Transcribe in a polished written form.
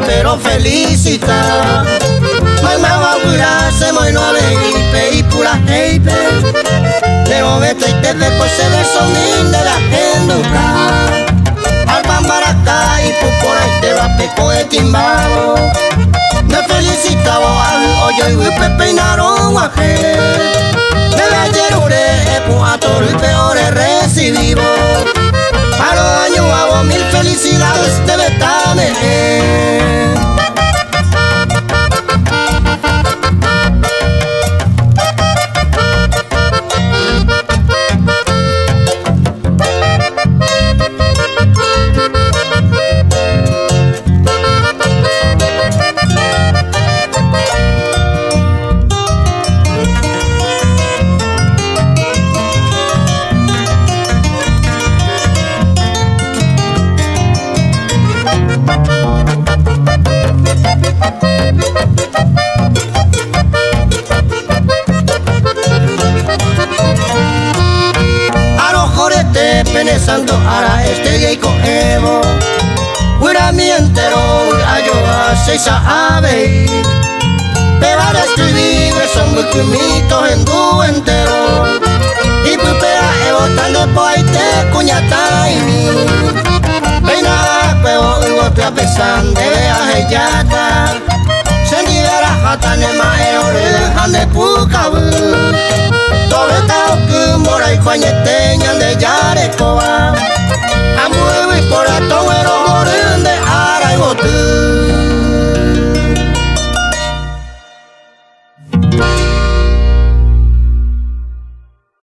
pero felicita. Mamá va a curarse, muy no ve y pura heipe. De momento y te ve pues se ve son de la genduca. Al bambaracá y por ahí te va peco de timbado. Me felicitaba al hoyo y huipe peinaron guaje. De la yerure, a todo el peor recibido. A los años hago mil felicidades de Betame. Pensando ahora este gay coevo, huira mi entero, ayo a seis ave. Me van a escribir, son muy mitos en tu entero. Y pupea evo tal de poite, cuñata y mi. Peina peo y bote a pesar de viaje yata. Se libera jata nema